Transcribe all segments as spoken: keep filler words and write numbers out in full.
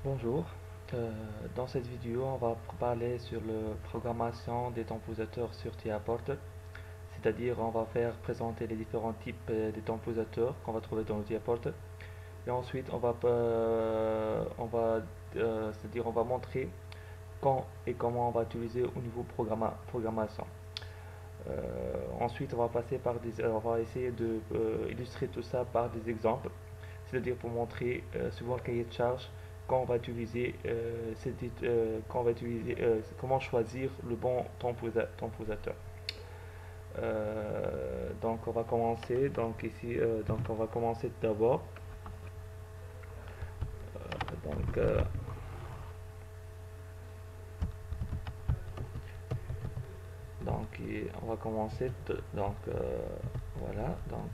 Bonjour, Euh, dans cette vidéo on va parler sur la programmation des temporisateurs sur TIAPort, c'est-à-dire on va faire présenter les différents types euh, de temporisateurs qu'on va trouver dans le TIAPort et ensuite on va, euh, on va euh, c'est-à-dire on va montrer quand et comment on va utiliser au niveau programma- programmation. Euh, ensuite on va passer par des, on va essayer de euh, illustrer tout ça par des exemples, c'est-à-dire pour montrer euh, suivant le cahier de charge quand on va utiliser, euh, cette, euh, quand on va utiliser euh, comment choisir le bon temposa- temposateur. Euh, donc on va commencer donc ici euh, donc on va commencer tout d'abord. Donc euh, donc et on va commencer t- donc euh, voilà donc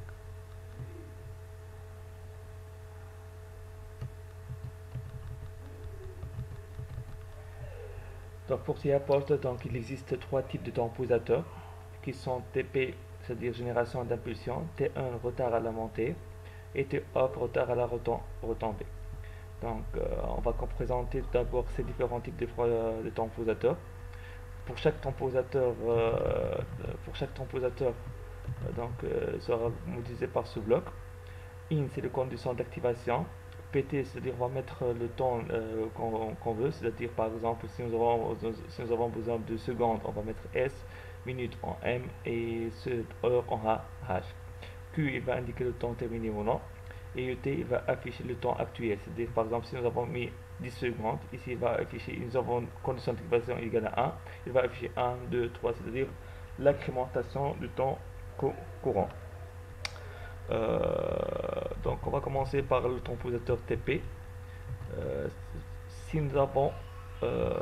donc pour TIAPort, donc il existe trois types de temporisateurs qui sont T P, c'est-à-dire génération d'impulsion, T un retard à la montée et T off retard à la retombée. Donc euh, on va présenter tout d'abord ces différents types de, de temporisateurs. Pour chaque temporisateur, euh, pour chaque temporisateur euh, donc euh, sera modélisé par ce bloc. In c'est le condition d'activation. P T c'est-à-dire on va mettre le temps euh, qu'on qu'on veut, c'est-à-dire par exemple si nous, avons, si nous avons besoin de secondes, on va mettre S, minutes en M et heure en H. Q il va indiquer le temps terminé ou non. Et E T il va afficher le temps actuel, c'est-à-dire par exemple si nous avons mis dix secondes, ici il va afficher, nous avons une condition d'activation égale à un, il va afficher un, deux, trois, c'est-à-dire l'incrémentation du temps courant. Euh, donc on va commencer par le temporisateur T P. Euh, si nous avons euh,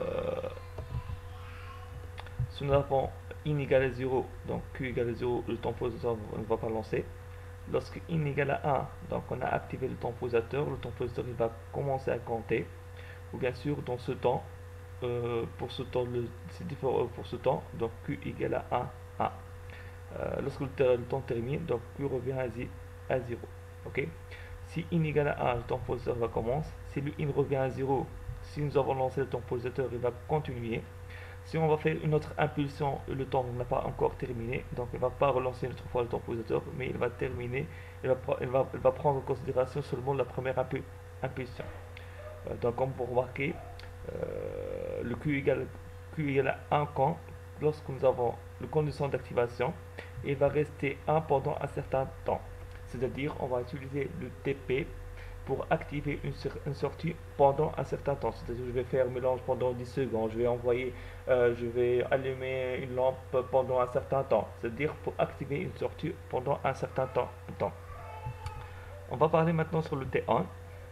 si nous avons in égale à zéro, donc Q égale à zéro, le temporisateur ne va pas lancer. Lorsque in égale à un, donc on a activé le temporisateur, le temporisateur il va commencer à compter. Ou bien sûr dans ce temps, euh, pour ce temps, c'est différent pour ce temps, donc Q égale à un, un. Euh, lorsque le, le, temps termine, donc Q revient à, à zéro. Ok. Si in égale à un, le temporisateur va commencer. Si le in revient à zéro, si nous avons lancé le temporisateur, il va continuer. Si on va faire une autre impulsion, le temps n'a pas encore terminé, donc il ne va pas relancer une autre fois le temporisateur, mais il va terminer, il va, il va, il va prendre en considération seulement la première impulsion. Euh, donc comme vous remarquez, euh, le Q égale, Q égale à un quand, lorsque nous avons le condition d'activation, il va rester un pendant un certain temps. C'est-à-dire on va utiliser le T P pour activer une, une, sortie pendant un certain temps. C'est-à-dire je vais faire un mélange pendant dix secondes, je vais envoyer, euh, je vais allumer une lampe pendant un certain temps. C'est-à-dire pour activer une sortie pendant un certain temps. temps. On va parler maintenant sur le T un.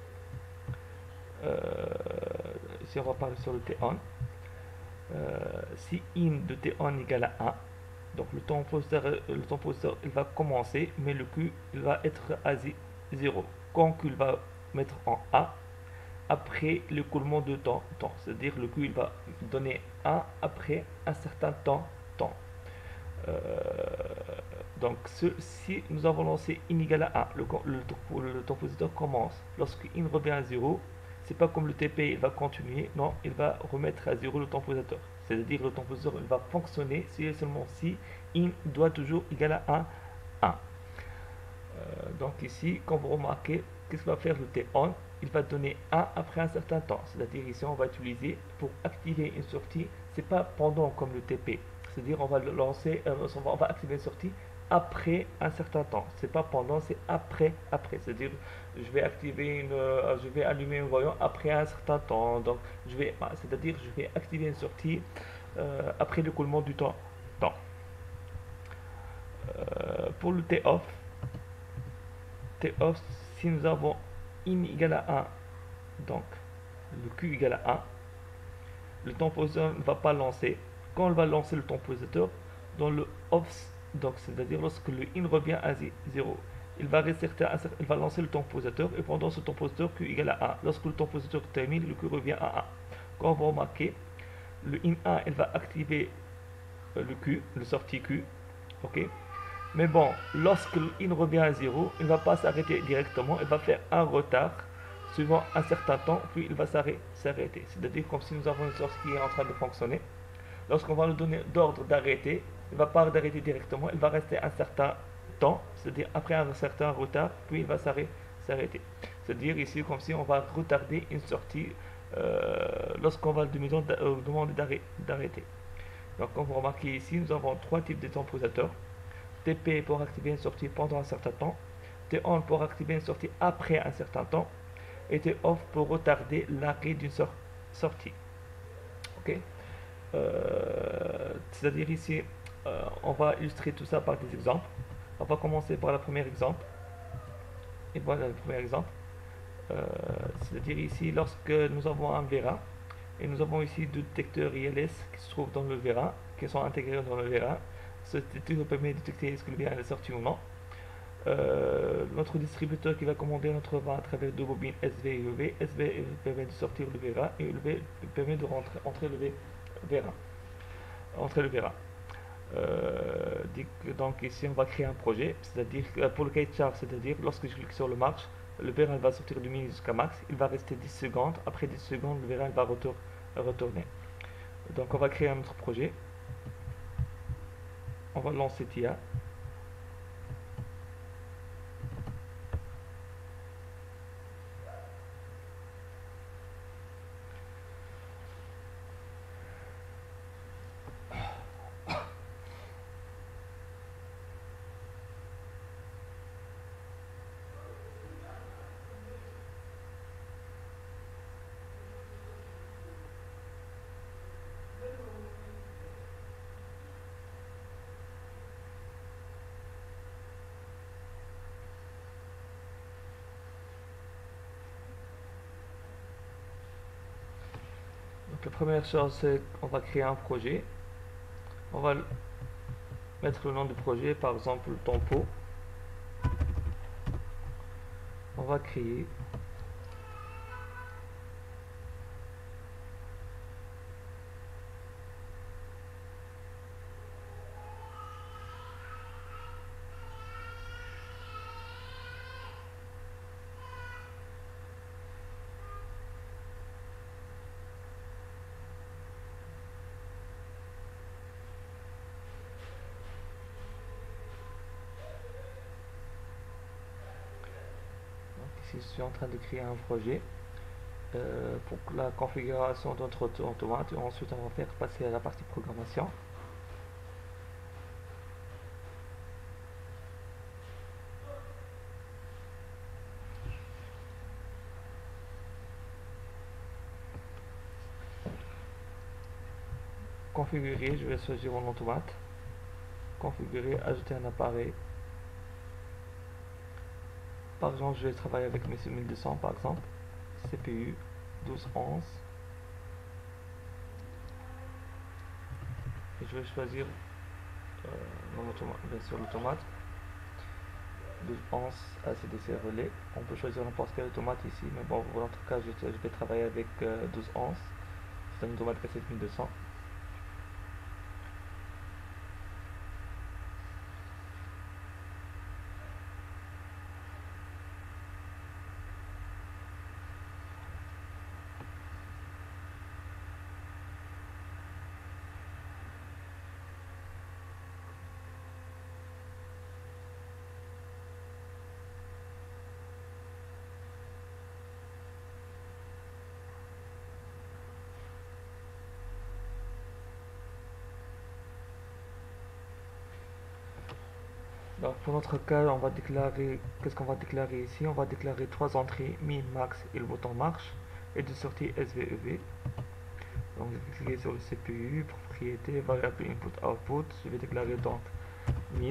Euh, ici on va parler sur le T un. Euh, si in de T un égale à un, donc le temporiseur, le temporiseur il va commencer, mais le Q il va être à zéro. Quand Q il va mettre en A, après l'écoulement de temps, temps. C'est-à-dire le Q il va donner un après un certain temps, temps. Euh, donc ce, si nous avons lancé in égale à un, le, le, le temporiseur commence. Lorsque in revient à zéro, c'est pas comme le T P, il va continuer, non, il va remettre à zéro le temporisateur. C'est-à-dire le temporisateur il va fonctionner si et seulement si in doit toujours égal à un, un. Euh, donc ici, quand vous remarquez, qu'est-ce qu'il va faire le T un? Il va donner un après un certain temps. C'est-à-dire ici, on va utiliser pour activer une sortie, c'est pas pendant comme le T P. C'est-à-dire on va le lancer, euh, on, va, on va activer une sortie après un certain temps. C'est pas pendant, c'est après, après. C'est-à-dire je vais activer une, euh, je vais allumer un voyant après un certain temps. Donc je vais, bah, c'est-à-dire je vais activer une sortie euh, après l'écoulement du temps. temps. Euh, pour le T off, T off, si nous avons in égale à un, donc le Q égale à un, le temporiseur ne va pas lancer. Quand on va lancer le temporisateur, dans le off, donc c'est-à-dire lorsque le in revient à zéro, il va, rester, il va lancer le temporisateur et pendant ce temporisateur Q égale à un. Lorsque le temporisateur termine, le Q revient à un. Quand vous remarquez, le in un, il va activer le Q, le sortie Q, ok. Mais bon, lorsque le in revient à zéro, il ne va pas s'arrêter directement, il va faire un retard suivant un certain temps, puis il va s'arrêter. C'est-à-dire comme si nous avons une source qui est en train de fonctionner. Lorsqu'on va lui donner d'ordre d'arrêter, il ne va pas d'arrêter directement, il va rester un certain temps, c'est-à-dire après un certain retard, puis il va s'arrêter. C'est-à-dire ici comme si on va retarder une sortie euh, lorsqu'on va lui demander d'arrêter. Donc comme vous remarquez ici, nous avons trois types de temporisateurs. T P pour activer une sortie pendant un certain temps, T on pour activer une sortie après un certain temps, et T off pour retarder l'arrêt d'une sortie. Ok. Euh, C'est-à-dire ici, euh, on va illustrer tout ça par des exemples. On va commencer par le premier exemple. Et voilà le premier exemple. Euh, C'est-à-dire ici, lorsque nous avons un Vera, et nous avons ici deux détecteurs I L S qui se trouvent dans le Vera, qui sont intégrés dans le Vera. Ce détecteur permet de détecter est-ce que le Vera est sorti ou non. Euh, notre distributeur qui va commander notre Vera à travers deux bobines S V et E V. S V permet de sortir le Vera et E V permet de rentrer, entrer le Vera. Entrer le Vera. Euh, donc ici on va créer un projet, c'est-à-dire pour le cahier de charge, c'est-à-dire lorsque je clique sur le marche, le Vera va sortir du mini jusqu'à max, il va rester dix secondes, après dix secondes le Vera va retour, retourner. Donc on va créer un autre projet, on va lancer T I A. Donc la première chose, c'est qu'on va créer un projet. On va mettre le nom du projet, par exemple Tempo. On va créer. Ici, je suis en train de créer un projet euh, pour la configuration de notre automate et ensuite on va faire passer à la partie programmation. Configurer, je vais choisir mon automate. Configurer, ajouter un appareil. Par exemple, je vais travailler avec mes mille deux cents par exemple. C P U douze onze. Et je vais choisir euh, mon automate, bien sûr l'automate. douze onze A C D C relais. On peut choisir n'importe quel automate ici, mais bon, en tout cas, je, je vais travailler avec euh, douze onze. C'est un automate K sept mille deux cents. Donc pour notre cas, on va déclarer, qu'est-ce qu'on va déclarer ici? On va déclarer trois entrées, min, max et le bouton marche, et de sortie S V E V. Donc je vais cliquer sur le C P U, propriété, variable input output. Je vais déclarer donc min,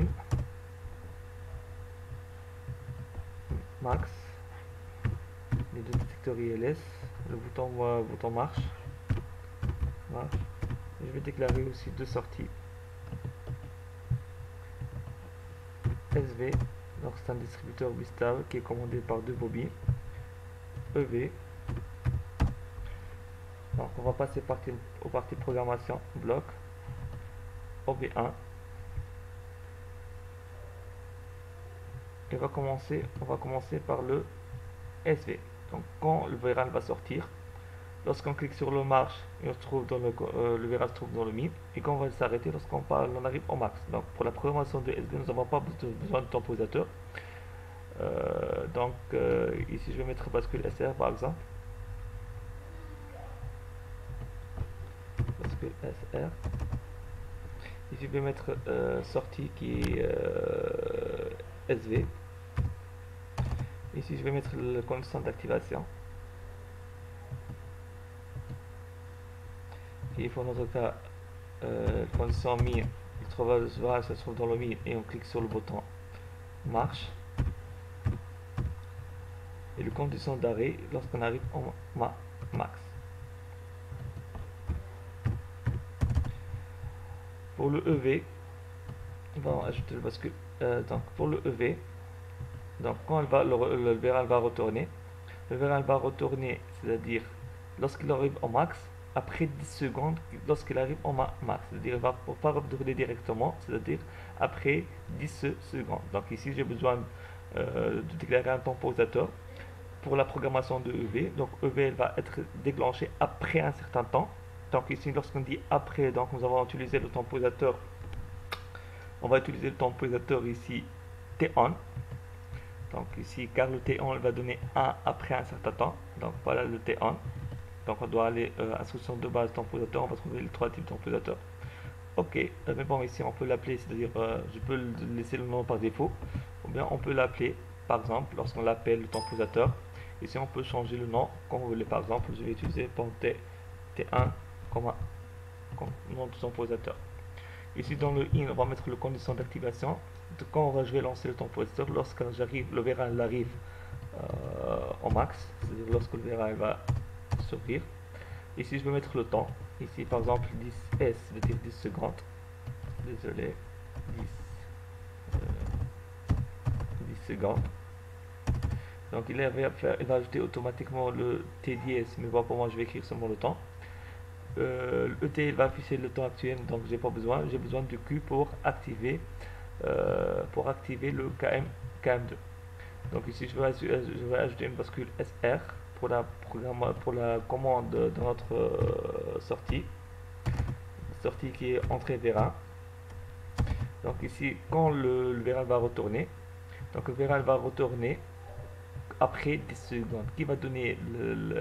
max, les deux détecteurs I L S, le bouton, euh, bouton marche, marche. Et je vais déclarer aussi deux sorties. S V, donc c'est un distributeur bistable qui est commandé par deux bobines. E V, donc on va passer partie, aux parties programmation, bloc, O B un. Et on va commencer, on va commencer par le S V. Donc quand le VRAM va sortir, lorsqu'on clique sur le marche, et on se trouve dans le, euh, le VRAM se trouve dans le min, et quand on va s'arrêter lorsqu'on parle, on arrive au max. Donc pour la programmation de S B, nous n'avons pas besoin de temposateur. Euh, donc euh, ici je vais mettre bascule S R par exemple. Bascule S R. Ici je vais mettre euh, sortie qui est euh, S V. Ici je vais mettre le condition d'activation. Il faut dans notre cas euh, condition mi, il trouve, ça se trouve dans le mi et on clique sur le bouton marche. Et le condition d'arrêt lorsqu'on arrive en ma, max. Pour le E V, on va ajouter le bascule. Euh, donc pour le E V, donc quand elle va, le, le, le V R A L va retourner, le V R A L va retourner, c'est-à-dire lorsqu'il arrive au max, après dix secondes, lorsqu'il arrive au ma, max, c'est-à-dire il ne va pas retourner directement, c'est-à-dire après dix secondes. Donc ici j'ai besoin euh, de déclarer un temposateur pour la programmation de E V. Donc E V elle va être déclenchée après un certain temps. Donc ici lorsqu'on dit après, donc nous avons utilisé le temposateur, on va utiliser le temposateur ici T on. Donc ici car le T on elle va donner un après un certain temps. Donc voilà le T on. Donc on doit aller euh, instruction de base temposateur, on va trouver les trois types de temposateur. Ok, euh, mais bon ici on peut l'appeler, c'est-à-dire euh, je peux laisser le nom par défaut, ou bien on peut l'appeler par exemple lorsqu'on l'appelle le temposateur. Ici on peut changer le nom comme vous voulez, par exemple je vais utiliser pour T, T1 comme, comme nom de temposateur. Ici dans le in on va mettre le condition d'activation. Quand je vais lancer le temposateur, lorsque j'arrive, le V R A L arrive euh, au max, c'est-à-dire lorsque le V R A L va s'ouvrir. Ici je vais mettre le temps, ici par exemple dix S, c'est-à-dire dix secondes, désolé, dix, euh, dix secondes. Donc il va, faire, il va ajouter automatiquement le T dièse, mais bon, pour moi je vais écrire seulement le temps. Euh, le E T il va afficher le temps actuel, donc j'ai pas besoin, j'ai besoin du Q pour activer, euh, pour activer le K M, K M deux. Donc ici je vais, je vais ajouter une bascule S R pour la, programme, pour la commande de notre euh, sortie, sortie qui est entrée V R A. Donc ici quand le, le V R A va retourner, donc le V R A va retourner après dix secondes, qui va donner le, le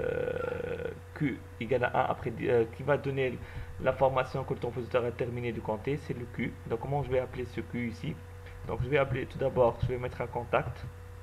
Q égale à un après, euh, qui va donner l'information que le temposateur a terminé de compter, c'est le Q. Donc comment je vais appeler ce Q ici? Donc je vais appeler tout d'abord, je vais mettre un contact.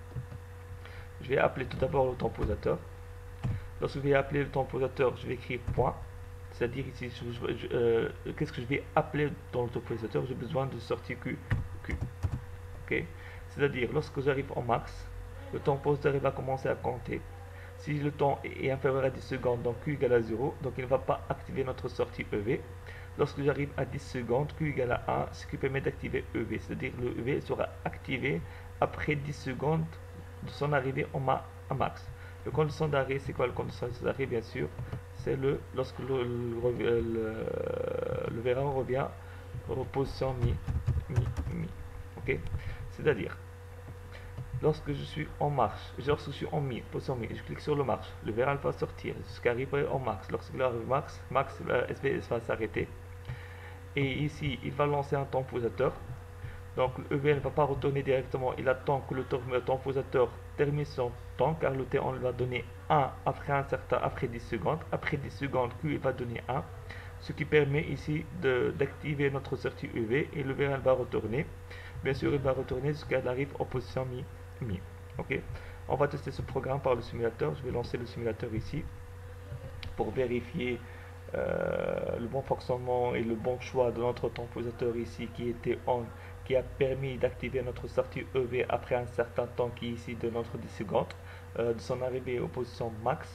Je vais appeler tout d'abord le temposateur. Lorsque je vais appeler le temposateur, je vais écrire point. C'est-à-dire ici, euh, qu'est-ce que je vais appeler dans le temposateur? J'ai besoin de sortie Q. Q. Ok. C'est-à-dire, lorsque j'arrive au max, le temposateur va commencer à compter. Si le temps est inférieur à dix secondes, donc Q égale à zéro, donc il ne va pas activer notre sortie E V. Lorsque j'arrive à dix secondes, Q égale à un, ce qui permet d'activer E V. C'est-à-dire le E V sera activé après dix secondes de son arrivée au ma à max. Le condition d'arrêt, c'est quoi le condition d'arrêt? Bien sûr, c'est le lorsque le, le, le, le V R A revient en position mi, mi, mi. Ok? C'est-à-dire, lorsque je suis en marche, lorsque je suis en mi, position mi, je clique sur le marche, le V R A va sortir jusqu'à arriver en max. Lorsqu'il arrive au max, max S B S va s'arrêter. Et ici, il va lancer un temposateur. Donc le E V ne va pas retourner directement, il attend que le temposateur termine son temps, car le T on va donner un après un certain, après dix secondes. Après dix secondes, Q va donner un, ce qui permet ici d'activer notre sortie E V et le V R va retourner. Bien sûr, il va retourner jusqu'à ce arrive en position mi, mi. Ok. On va tester ce programme par le simulateur. Je vais lancer le simulateur ici pour vérifier euh, le bon fonctionnement et le bon choix de notre temposateur ici qui était on, qui a permis d'activer notre sortie E V après un certain temps qui est ici de notre dix secondes, euh, de son arrivée aux positions max.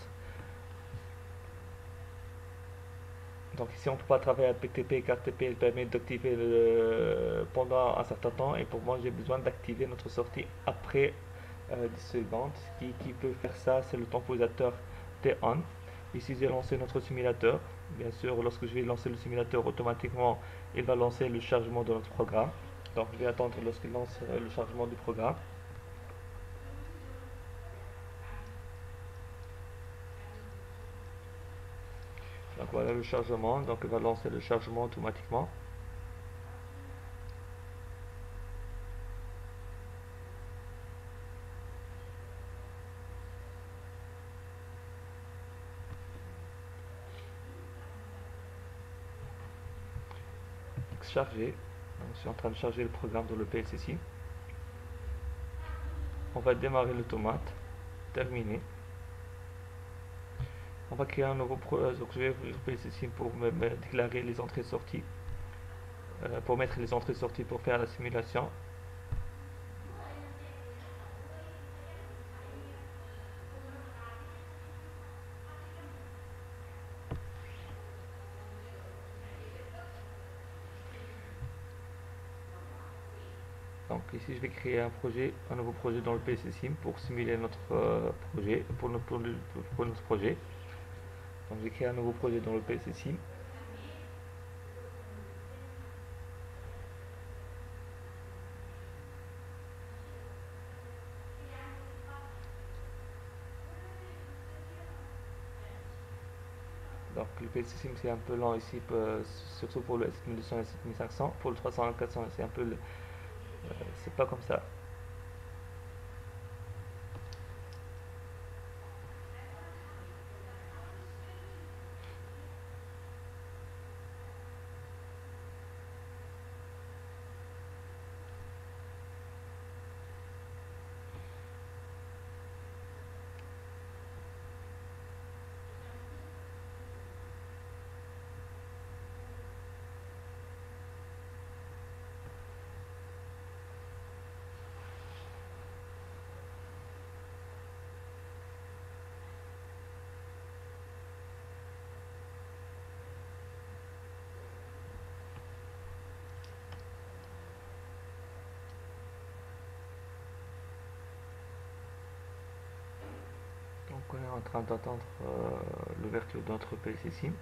Donc ici on ne peut pas travailler avec T P car T P permet d'activer pendant un certain temps, et pour moi j'ai besoin d'activer notre sortie après euh, dix secondes. Qui, qui peut faire ça, c'est le temposateur T on. Ici j'ai lancé notre simulateur. Bien sûr, lorsque je vais lancer le simulateur, automatiquement il va lancer le chargement de notre programme. Donc je vais attendre lorsqu'il lance le chargement du programme. Donc voilà le chargement, donc il va lancer le chargement automatiquement. Chargé, donc je suis en train de charger le programme dans le P S S I. On va démarrer l'automate, terminé. On va créer un nouveau projet, donc je vais ouvrir P S S I pour me, me déclarer les entrées-sorties, euh, pour mettre les entrées-sorties pour faire la simulation. Donc ici je vais créer un projet, un nouveau projet dans le P S S I pour simuler notre euh, projet, pour notre, pour notre projet. Donc j'ai créé un nouveau projet dans le P S S I. Donc le P S S I c'est un peu lent ici, surtout pour le sept mille deux cents et sept mille cinq cents. Pour le trois cents et quatre cents c'est un peu, euh, c'est pas comme ça. Donc on est en train d'attendre euh, l'ouverture de notre P S S I.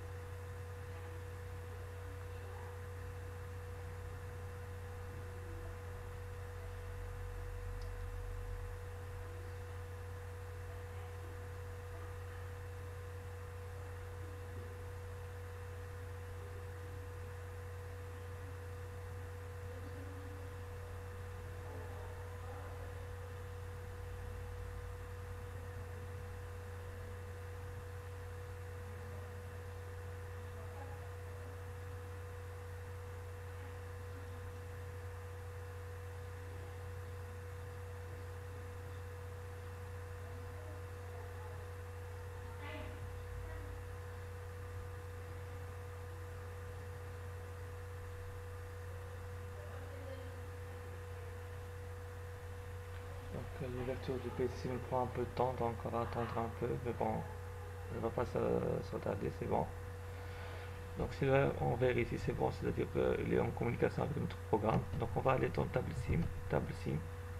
Donc l'ouverture du P S I me prend un peu de temps, donc on va attendre un peu, mais bon, on ne va pas se retarder, c'est bon. Donc si là on vérifie, c'est bon, c'est-à-dire qu'il est en communication avec notre programme. Donc on va aller dans table sim, table sim.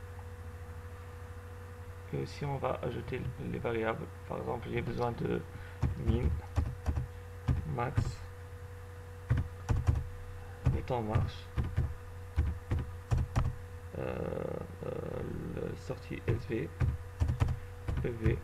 Et aussi on va ajouter les variables. Par exemple, j'ai besoin de min, max, le temps marche, euh, euh, le sortie S V, E V.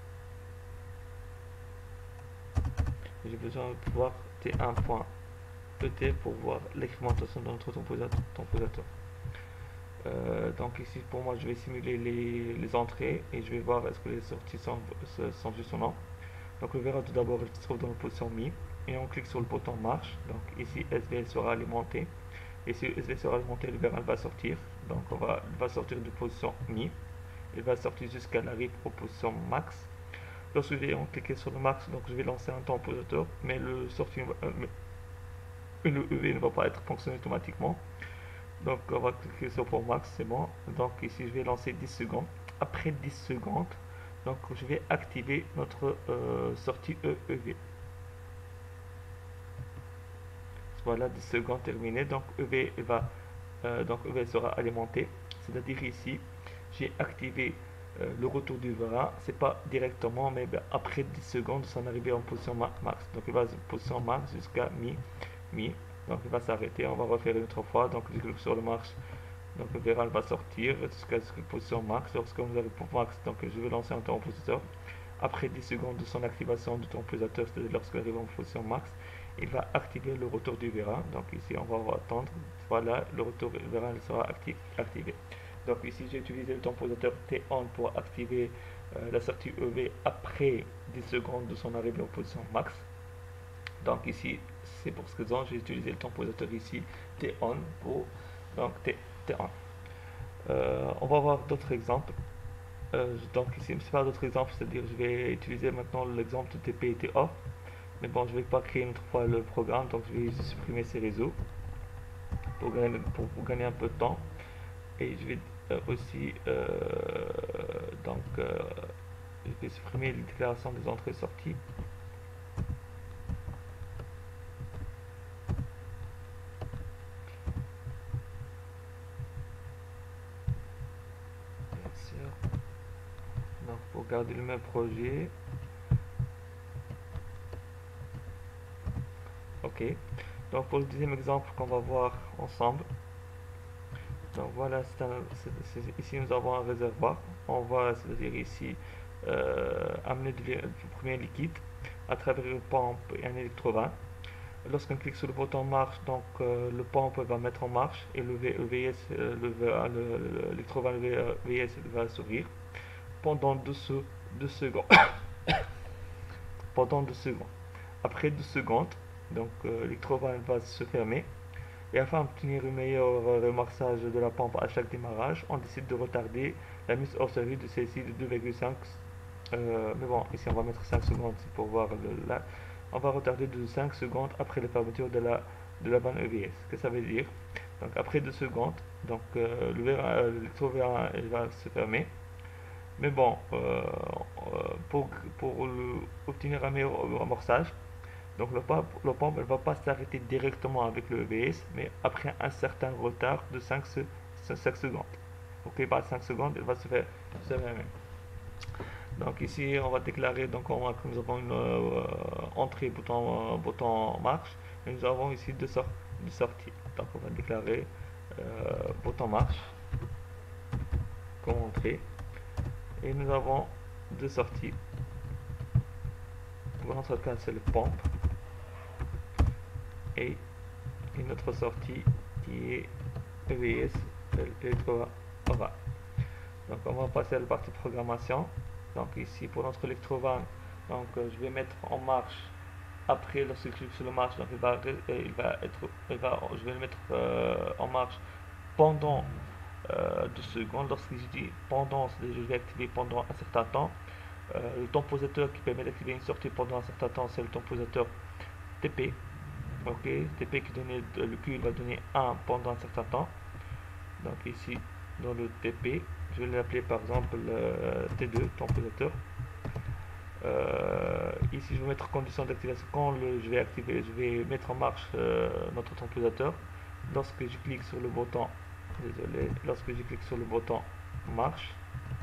J'ai besoin de pouvoir T un point E T pour voir l'expérimentation de notre temporateur. Euh, donc ici pour moi je vais simuler les, les entrées et je vais voir est-ce que les sorties sont, sont justes ou non. Donc on verra tout d'abord elle se trouve dans la position mi et on clique sur le bouton marche. Donc ici S V sera alimenté et si S V sera alimenté, le verre va sortir. Donc on va, il va sortir de position mi, il va sortir jusqu'à l'arrivée aux position max. Lorsque je vais cliquer sur le max, donc je vais lancer un temporateur, mais le sortie euh, le E V ne va pas être fonctionné automatiquement. Donc on va cliquer sur pour max, c'est bon. Donc ici je vais lancer dix secondes. Après dix secondes, donc je vais activer notre euh, sortie E E V. Voilà, dix secondes terminées. Donc E V va euh, donc E V sera alimenté. C'est-à-dire ici, j'ai activé euh, le retour du varin. C'est pas directement, mais ben, après dix secondes, son arrivée en position max. Donc il va en position max jusqu'à mi, mi. Donc il va s'arrêter, on va refaire une autre fois. Donc je clique sur le marche, donc le verral va sortir jusqu'à la position max. Lorsque vous avez pour max, donc je vais lancer un temporateur. après dix secondes de son activation du temporisateur, c'est-à-dire lorsqu'il arrive en position max, il va activer le retour du Vera. Donc ici, on va attendre. Voilà, le retour du Vera sera actif, activé. Donc ici, j'ai utilisé le temporisateur T on pour activer euh, la sortie E V après dix secondes de son arrivée en position max. Donc ici, c'est pour ce raison j'ai utilisé le temporisateur ici T on pour donc T, T on. Euh, on va voir d'autres exemples. Euh, donc ici, c'est pas d'autres exemples, c'est-à-dire je vais utiliser maintenant l'exemple de T P et T off. Mais bon, je vais pas créer une autre fois le programme, donc je vais supprimer ces réseaux pour gagner, pour, pour gagner un peu de temps. Et je vais euh, aussi euh, donc euh, je vais supprimer les déclarations des entrées et sorties. Bien sûr. Donc pour garder le même projet. Ok. Donc pour le deuxième exemple qu'on va voir ensemble. Donc voilà, c'est un, c'est, c'est, ici nous avons un réservoir. On va, c'est-à-dire ici, euh, amener du, du premier liquide à travers une pompe et un électrovin. Lorsqu'on clique sur le bouton marche, donc euh, le pompe va mettre en marche et le, v, le V S, euh, le, l'électrovin le V S va s'ouvrir pendant deux, deux secondes. pendant deux secondes. Après deux secondes, donc euh, l'électrovin va se fermer. Et afin d'obtenir un meilleur remorçage de la pompe à chaque démarrage, on décide de retarder la mise hors service de celle-ci de deux virgule cinq. Euh, mais bon, ici on va mettre cinq secondes pour voir le, là. On va retarder de cinq secondes après la fermeture de la, de la bande E V S. Qu'est-ce que ça veut dire? Donc après deux secondes, donc euh, l'électro-Vera va se fermer. Mais bon, euh, pour, pour le, obtenir un meilleur amorçage, donc le pompe, le pompe ne va pas s'arrêter directement avec le E V S, mais après un certain retard de cinq, cinq secondes. Ok, pas cinq secondes, elle va se faire se fermer. Donc ici, on va déclarer, donc on voit que nous avons une euh, entrée bouton, euh, bouton marche, et nous avons ici deux, sor deux sorties. Donc on va déclarer euh, bouton marche comme entrée, et nous avons deux sorties. Pour notre cas, c'est le pompe. Et une autre sortie qui est E V S Electrova. Donc on va passer à la partie programmation. Donc ici pour notre Electrova, donc euh, je vais mettre en marche après lorsque je clique sur le marche, donc il va, il va être, il va, je vais le mettre euh, en marche pendant euh, deux secondes. Lorsque je dis pendant, je vais activer pendant un certain temps. Euh, le temporisateur qui permet d'activer une sortie pendant un certain temps, c'est le temporisateur T P. Ok, T P qui donnait le Q, il va donner un pendant un certain temps. Donc ici, dans le T P, je vais l'appeler par exemple euh, T deux, temporisateur. Euh, ici, je vais mettre condition d'activation. Quand le, je vais activer, je vais mettre en marche euh, notre temporisateur. Lorsque je clique sur le bouton, désolé, lorsque je clique sur le bouton marche,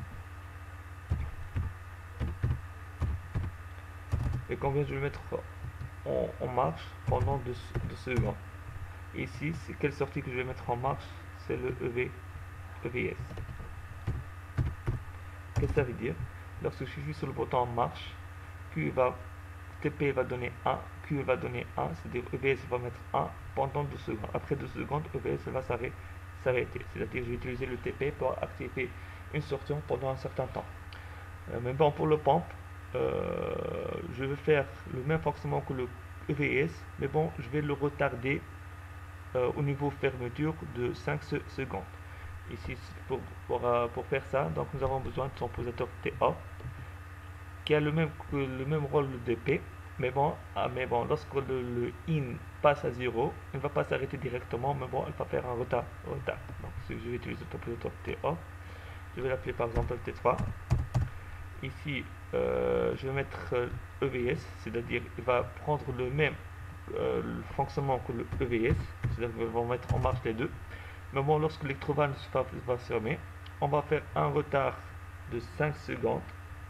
et combien je vais le mettre en, en marche pendant deux secondes. Ici, c'est quelle sortie que je vais mettre en marche? C'est le E V, E V S. Qu'est-ce que ça veut dire? Lorsque je suis sur le bouton marche, Q va, T P va donner un, Q va donner un, c'est-à-dire E V S va mettre un pendant deux secondes. Après deux secondes, E V S va s'arrêter. C'est-à-dire je vais utiliser le T P pour activer une sortie pendant un certain temps. Euh, mais bon, pour le pompe, euh, je vais faire le même fonctionnement que le E V S, mais bon, je vais le retarder euh, au niveau fermeture de cinq secondes. Ici, pour, pour, euh, pour faire ça, donc nous avons besoin de son temporisateur T A qui a le même, le même rôle de D P, mais bon, ah, mais bon lorsque le, le in passe à zéro, il ne va pas s'arrêter directement, mais bon, il va faire un retard. retard. Donc, si je vais utiliser le temporisateur T A, je vais l'appeler par exemple T trois. Ici, euh, je vais mettre euh, E V S, c'est-à-dire il va prendre le même euh, le fonctionnement que le E V S, c'est-à-dire qu'ils vont mettre en marche les deux. Mais bon, lorsque l'électrovan va, va se fermer, on va faire un retard de cinq secondes.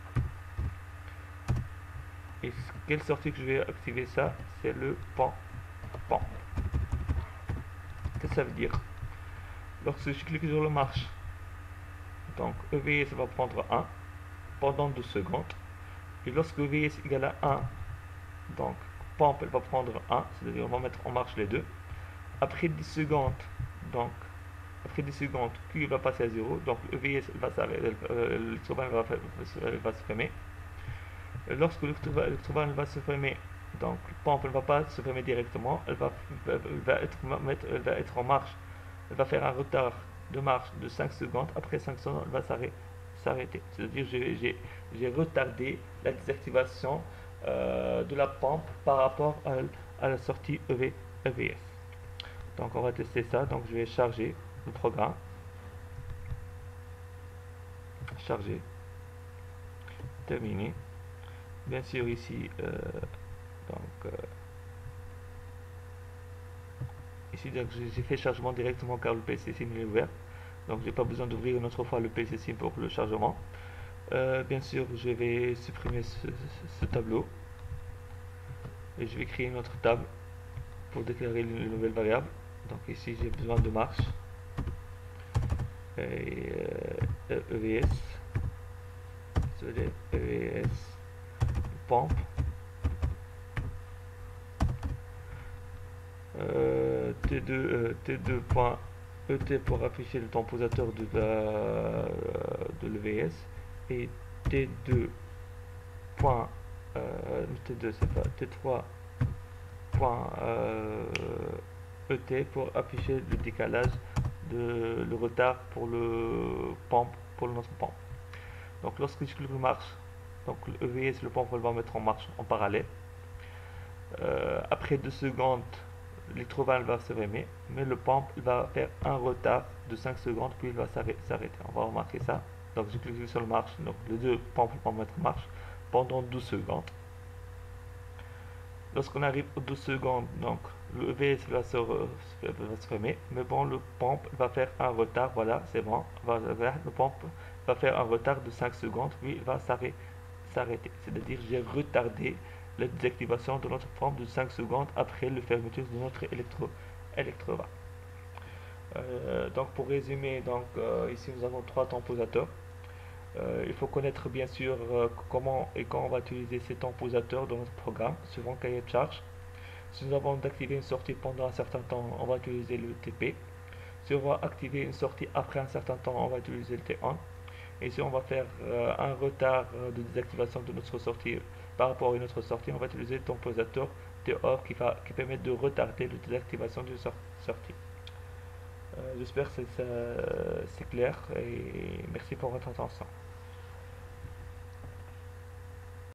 Et quelle sortie que je vais activer ça? C'est le pan. pan. Qu'est-ce que ça veut dire? Lorsque je clique sur le marche, donc E V S va prendre un pendant deux secondes. Et lorsque E V S égale à un, donc pompe elle va prendre un, c'est-à-dire on va mettre en marche les deux. Après dix secondes, donc après dix secondes, Q va passer à zéro, donc E V S va s'arrêter, euh, l'électrovan va, va se fermer. Lorsque l'électrovan va se fermer, donc la pompe ne va pas se fermer directement, elle va, elle va, être, elle va être en marche, elle va faire un retard de marche de cinq secondes, après cinq secondes elle va s'arrêter. C'est-à-dire que j'ai retardé la désactivation euh, de la pompe par rapport à, à la sortie E V, E V S. Donc on va tester ça, donc je vais charger le programme, charger, terminé. Bien sûr ici, euh, donc, euh, ici j'ai fait chargement directement car le P C SIM est ouvert. Donc j'ai pas besoin d'ouvrir une autre fois le P C SIM pour le chargement. Euh, bien sûr, je vais supprimer ce, ce, tableau. Et je vais créer une autre table pour déclarer une nouvelle variable. Donc ici j'ai besoin de marche. Et euh, E V S. Désolé, E V S. Pompe. Euh, T deux, euh, T deux.et pour afficher le temposateur de la de l'E V S et T deux. Euh, T deux c'est pas T trois. Euh, E T pour afficher le décalage de le retard pour le pompe pour notre pompe. Donc lorsque je clique marche, donc le E V S le pompe va mettre en marche en parallèle. Euh, après deux secondes, l'électrovan va se fermer, mais le pompe va faire un retard de cinq secondes, puis il va s'arrêter. On va remarquer ça. Donc je clique sur le marche, donc les deux pompes vont mettre en marche pendant douze secondes. Lorsqu'on arrive aux douze secondes, donc le E V S va se, va se fermer, mais bon, le pompe va faire un retard, voilà, c'est bon, va, le pompe va faire un retard de cinq secondes, puis il va s'arrêter. C'est-à-dire j'ai retardé la désactivation de notre pompe de cinq secondes après la fermeture de notre électro, électrovan. Euh, donc pour résumer, donc, euh, ici nous avons trois temposateurs. Euh, il faut connaître bien sûr euh, comment et quand on va utiliser ces temposateurs dans notre programme, suivant le cahier de charge. Si nous avons d'activer une sortie pendant un certain temps, on va utiliser le T P. Si on va activer une sortie après un certain temps, on va utiliser le T un. Et si on va faire euh, un retard de désactivation de notre sortie par rapport à une autre sortie, on va utiliser le temposateur T off qui, va, qui permet de retarder la désactivation d'une sortie. Euh, J'espère que c'est clair et merci pour votre attention.